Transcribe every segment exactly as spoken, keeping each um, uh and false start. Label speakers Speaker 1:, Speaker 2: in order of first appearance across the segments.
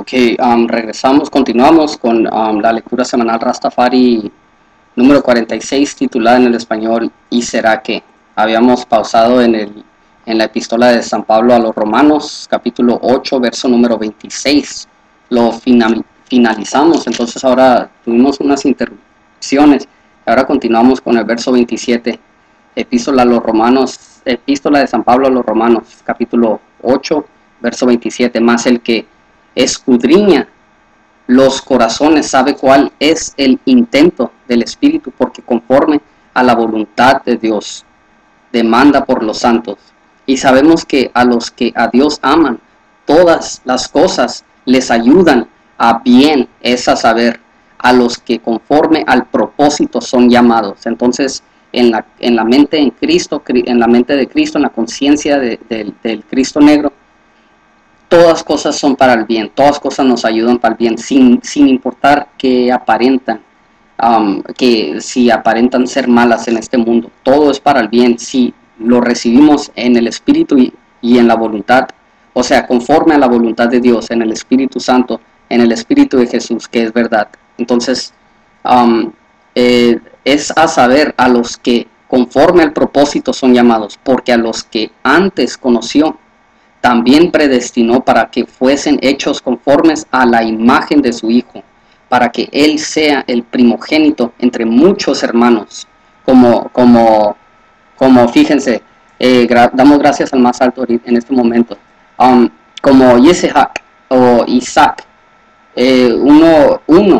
Speaker 1: Ok, um, regresamos, continuamos con um, la lectura semanal Rastafari número cuarenta y seis, titulada en el español ¿Y será que? Habíamos pausado en, el, en la epístola de San Pablo a los Romanos, capítulo ocho, verso número veintiséis. Lo final, finalizamos, entonces ahora tuvimos unas interrupciones. Ahora continuamos con el verso veintisiete, epístola a los Romanos, epístola de San Pablo a los Romanos, capítulo ocho, verso veintisiete. Más el que escudriña los corazones sabe cuál es el intento del Espíritu, porque conforme a la voluntad de Dios demanda por los santos. Y sabemos que a los que a Dios aman, todas las cosas les ayudan a bien, es a saber, a los que conforme al propósito son llamados. Entonces, en la, en la mente en Cristo, en la mente de Cristo, en la conciencia de, de, del Cristo negro, todas cosas son para el bien, todas cosas nos ayudan para el bien, sin, sin importar que aparentan, um, que si aparentan ser malas en este mundo. Todo es para el bien si lo recibimos en el Espíritu y, y en la voluntad, o sea, conforme a la voluntad de Dios, en el Espíritu Santo, en el Espíritu de Jesús, que es verdad. Entonces, um, eh, es a saber a los que conforme al propósito son llamados, porque a los que antes conoció, también predestinó para que fuesen hechos conformes a la imagen de su Hijo, para que Él sea el primogénito entre muchos hermanos. Como, como, como fíjense, eh, gra damos gracias al más alto en este momento. Um, como Isaac o Isaac, eh, uno, uno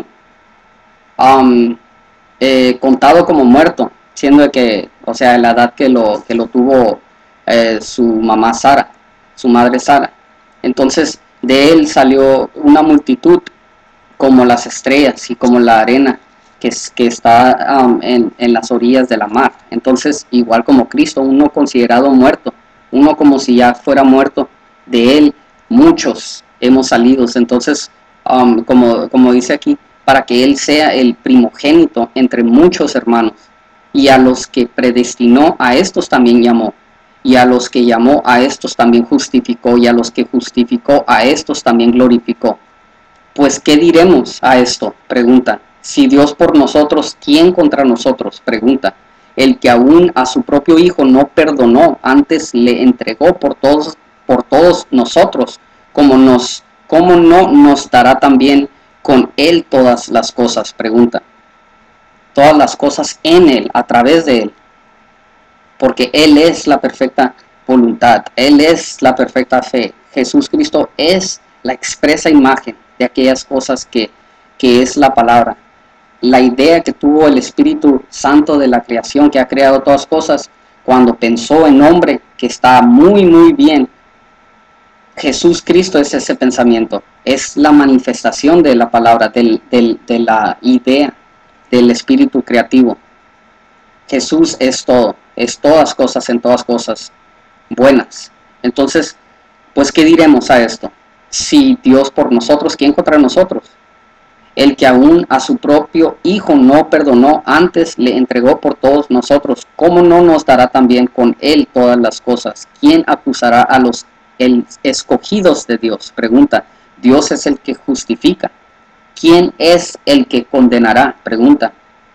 Speaker 1: um, eh, contado como muerto, siendo que, o sea, la edad que lo, que lo tuvo eh, su mamá Sara, su madre Sara. Entonces de él salió una multitud como las estrellas y como la arena que, es, que está um, en, en las orillas de la mar. Entonces, igual como Cristo, uno considerado muerto, uno como si ya fuera muerto, de él muchos hemos salido. Entonces, um, como, como dice aquí, para que él sea el primogénito entre muchos hermanos, y a los que predestinó, a estos también llamó. Y a los que llamó, a estos también justificó, y a los que justificó, a estos también glorificó. Pues, ¿qué diremos a esto? Pregunta. Si Dios por nosotros, ¿quién contra nosotros? Pregunta. El que aún a su propio Hijo no perdonó, antes le entregó por todos, por todos nosotros, ¿cómo, nos, cómo no nos dará también con Él todas las cosas? Pregunta. Todas las cosas en Él, a través de Él. Porque Él es la perfecta voluntad, Él es la perfecta fe. Jesús Cristo es la expresa imagen de aquellas cosas que, que es la palabra. La idea que tuvo el Espíritu Santo de la creación, que ha creado todas cosas, cuando pensó en hombre, que está muy muy bien. Jesús Cristo es ese pensamiento, es la manifestación de la palabra, del, del, de la idea del Espíritu creativo. Jesús es todo, es todas cosas en todas cosas buenas. Entonces, pues, ¿qué diremos a esto? Si Dios por nosotros, ¿quién contra nosotros? El que aún a su propio Hijo no perdonó, antes le entregó por todos nosotros, ¿cómo no nos dará también con Él todas las cosas? ¿Quién acusará a los el, escogidos de Dios? Pregunta. Dios es el que justifica. ¿Quién es el que condenará? Pregunta.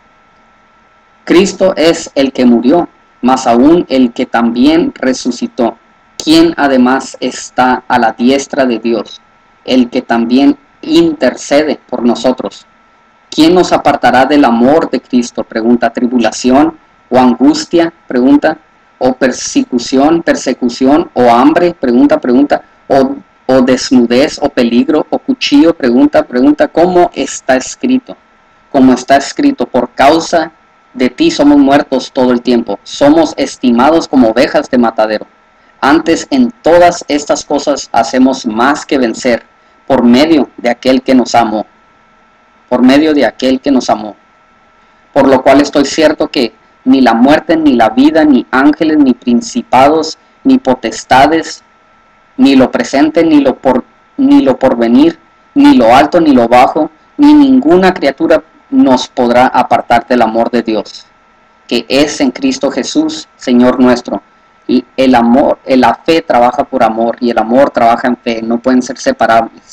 Speaker 1: Cristo es el que murió, más aún el que también resucitó, quien además está a la diestra de Dios, el que también intercede por nosotros. ¿Quién nos apartará del amor de Cristo? Pregunta. ¿Tribulación o angustia? Pregunta. ¿O persecución, persecución o hambre? Pregunta, pregunta. ¿O, o desnudez o peligro o cuchillo? Pregunta, pregunta. ¿Cómo está escrito? Como está escrito, por causa de ti somos muertos todo el tiempo, somos estimados como ovejas de matadero. Antes en todas estas cosas hacemos más que vencer, por medio de aquel que nos amó, por medio de aquel que nos amó. Por lo cual estoy cierto que ni la muerte, ni la vida, ni ángeles, ni principados, ni potestades, ni lo presente, ni lo por, ni lo porvenir, ni lo alto, ni lo bajo, ni ninguna criatura nos podrá apartar del amor de Dios, que es en Cristo Jesús, Señor nuestro. Y el amor, la fe trabaja por amor, y el amor trabaja en fe, no pueden ser separables.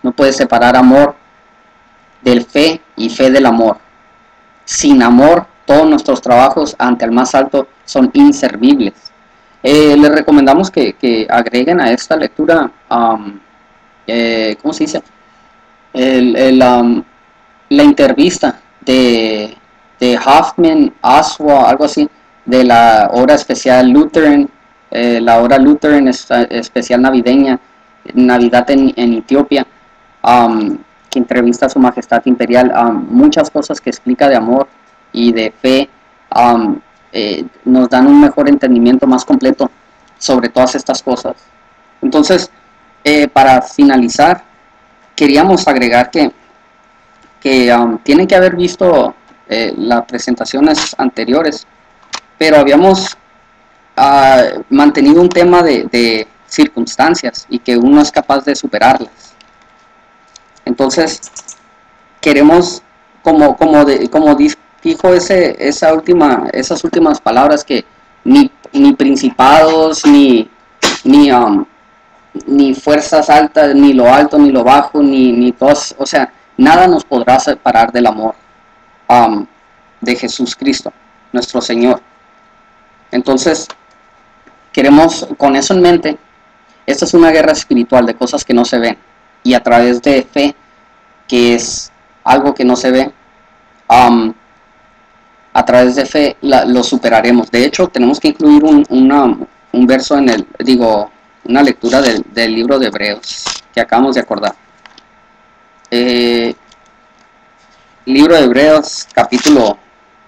Speaker 1: No puedes separar amor del fe y fe del amor. Sin amor, todos nuestros trabajos ante el más alto son inservibles. Eh, les recomendamos que, que agreguen a esta lectura, um, eh, ¿cómo se dice? El, el, um, la entrevista de, de Hoffman, Oswald, algo así, de la hora especial Lutheran, eh, la hora Lutheran especial navideña, Navidad en, en Etiopía, um, que entrevista a su majestad imperial, um, muchas cosas que explica de amor y de fe, um, eh, nos dan un mejor entendimiento más completo sobre todas estas cosas. Entonces, eh, para finalizar, queríamos agregar que, que um, tienen que haber visto eh, las presentaciones anteriores, pero habíamos uh, mantenido un tema de, de circunstancias y que uno es capaz de superarlas. Entonces, queremos, como, como, de, como dijo ese, esa última, esas últimas palabras, que ni, ni principados, ni, ni, um, ni fuerzas altas, ni lo alto, ni lo bajo, ni, ni todos, o sea, nada nos podrá separar del amor um, de Jesús Cristo, nuestro Señor. Entonces, queremos, con eso en mente, esta es una guerra espiritual de cosas que no se ven, y a través de fe, que es algo que no se ve, um, a través de fe la, lo superaremos. De hecho, tenemos que incluir un, una, un verso en el, digo, una lectura del, del libro de Hebreos, que acabamos de acordar. Eh, libro de Hebreos, capítulo,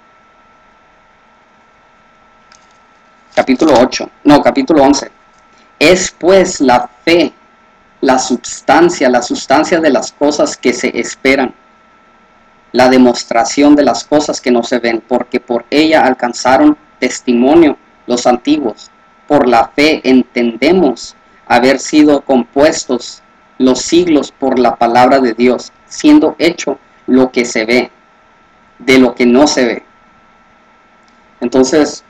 Speaker 1: capítulo ocho, no, capítulo once. Es pues la fe, la substancia, la sustancia de las cosas que se esperan, la demostración de las cosas que no se ven, porque por ella alcanzaron testimonio los antiguos. Por la fe entendemos haber sido compuestos los siglos por la palabra de Dios, siendo hecho lo que se ve, de lo que no se ve. Entonces,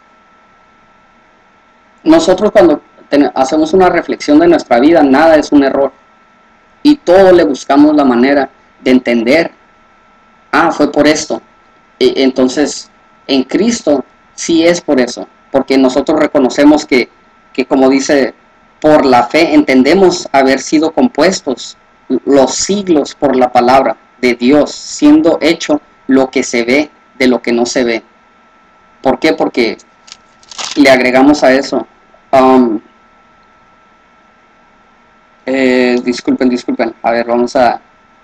Speaker 1: nosotros cuando hacemos una reflexión de nuestra vida, nada es un error, y todo le buscamos la manera de entender. Ah, fue por esto. E entonces, en Cristo sí es por eso, porque nosotros reconocemos que, que, como dice, por la fe entendemos haber sido compuestos los siglos por la palabra de Dios, siendo hecho lo que se ve de lo que no se ve. ¿Por qué? Porque le agregamos a eso. Um, Eh, disculpen, disculpen. A ver, vamos a...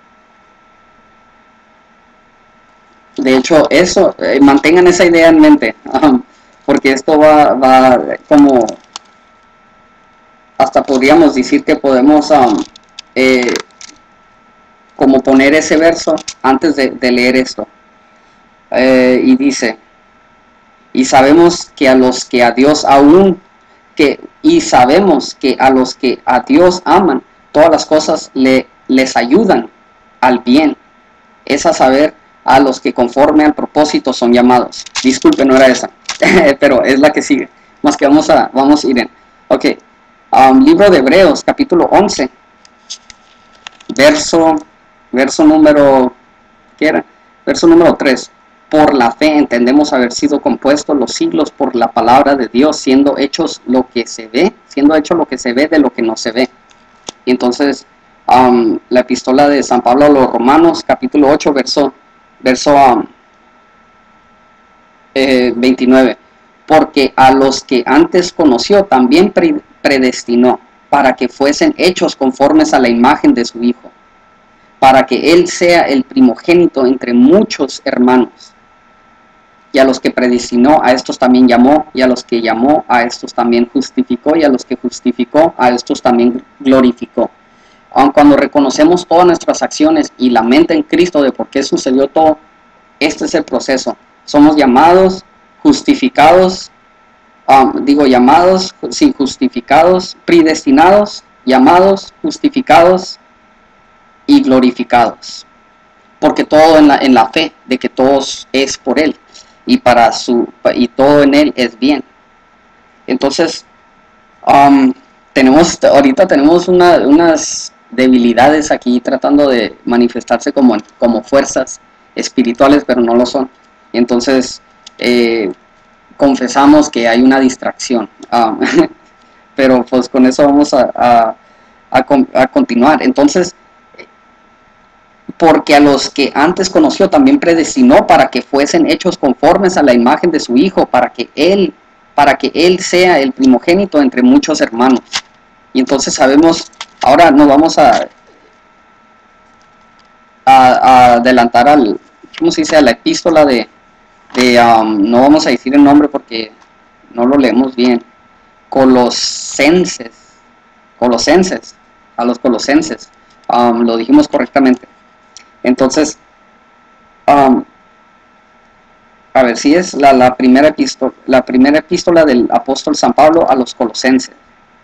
Speaker 1: De hecho, eso, eh, mantengan esa idea en mente, um, porque esto va, va como... Hasta podríamos decir que podemos um, eh, como poner ese verso antes de, de leer esto. Eh, y dice, y sabemos que a los que a Dios aún... Que, y sabemos que a los que a Dios aman, todas las cosas le, les ayudan al bien. Es a saber, a los que conforme al propósito son llamados. Disculpe, no era esa, pero es la que sigue. Más que vamos a, vamos a ir en. Ok, um, libro de Hebreos, capítulo once, verso, verso número, ¿qué era? Verso número tres. Por la fe entendemos haber sido compuestos los siglos por la palabra de Dios, siendo hechos lo que se ve, siendo hecho lo que se ve de lo que no se ve. Y entonces, um, la epístola de San Pablo a los Romanos, capítulo ocho, verso, verso um, eh, veintinueve. Porque a los que antes conoció, también pre predestinó, para que fuesen hechos conformes a la imagen de su Hijo, para que Él sea el primogénito entre muchos hermanos. Y a los que predestinó, a estos también llamó, y a los que llamó, a estos también justificó, y a los que justificó, a estos también glorificó. Aun cuando reconocemos todas nuestras acciones y la mente en Cristo de por qué sucedió todo, este es el proceso. Somos llamados, justificados, um, digo llamados, sí, justificados, predestinados, llamados, justificados y glorificados. Porque todo en la, en la fe de que todos es por Él. Y para su y todo en él es bien. Entonces um, tenemos ahorita tenemos una, unas debilidades aquí tratando de manifestarse como, como fuerzas espirituales, pero no lo son. Y entonces eh, confesamos que hay una distracción. Um, pero pues con eso vamos a, a, a, a continuar. Entonces, porque a los que antes conoció también predestinó para que fuesen hechos conformes a la imagen de su Hijo, para que él, para que él sea el primogénito entre muchos hermanos. Y entonces sabemos, ahora nos vamos a, a, a adelantar al, ¿cómo se dice?, a la epístola de, de um, no vamos a decir el nombre porque no lo leemos bien, Colosenses, Colosenses, a los Colosenses, um, lo dijimos correctamente. Entonces, um, a ver si es la, la, primera epístola, la primera epístola del apóstol San Pablo a los Colosenses.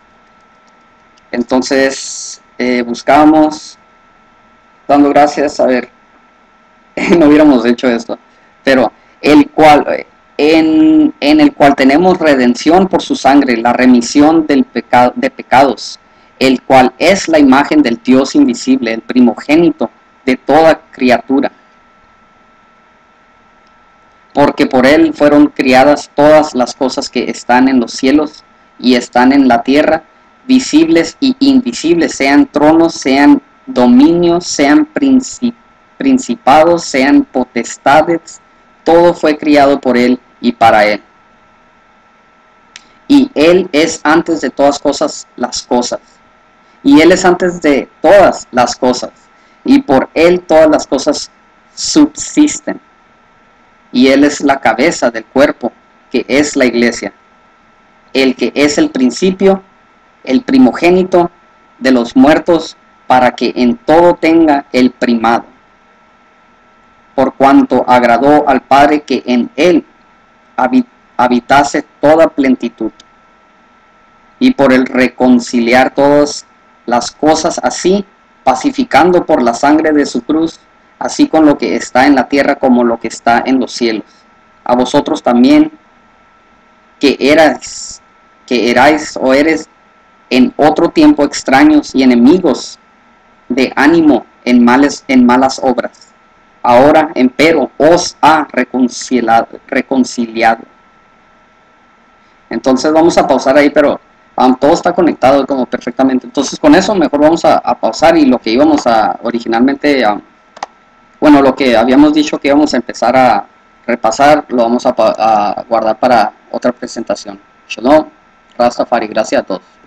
Speaker 1: Entonces, eh, buscamos, dando gracias, a ver, no hubiéramos hecho esto, pero el cual, en, en el cual tenemos redención por su sangre, la remisión del pecado, de pecados, el cual es la imagen del Dios invisible, el primogénito de toda criatura, porque por él fueron criadas todas las cosas que están en los cielos y están en la tierra, visibles y invisibles, sean tronos, sean dominios, sean princip principados, sean potestades, todo fue criado por él y para él. Y él es antes de todas cosas las cosas, y él es antes de todas las cosas, y por él todas las cosas subsisten. Y él es la cabeza del cuerpo, que es la iglesia, el que es el principio, el primogénito de los muertos, para que en todo tenga el primado. Por cuanto agradó al Padre que en él habitase toda plenitud, y por el reconciliar todas las cosas así, pacificando por la sangre de su cruz, así con lo que está en la tierra como lo que está en los cielos. A vosotros también, que erais, que erais o eres en otro tiempo extraños y enemigos de ánimo en, males, en malas obras, ahora empero os ha reconciliado, reconciliado. Entonces vamos a pausar ahí, pero Um, todo está conectado como perfectamente. Entonces con eso mejor vamos a, a pausar, y lo que íbamos a originalmente, um, bueno, lo que habíamos dicho que íbamos a empezar a repasar, lo vamos a, a guardar para otra presentación. Shalom, Rastafari, gracias a todos.